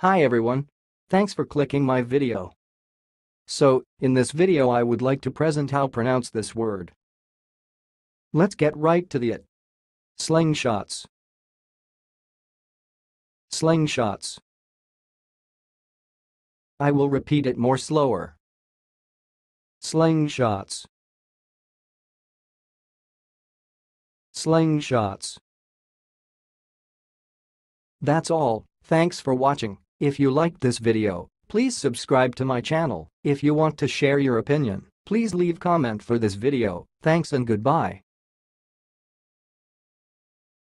Hi everyone. Thanks for clicking my video. So, in this video I would like to present how pronounce this word. Let's get right to it. Slingshots. Slingshots. I will repeat it more slower. Slingshots. Slingshots. That's all. Thanks for watching. If you liked this video, please subscribe to my channel. If you want to share your opinion, please leave comment for this video. Thanks and goodbye.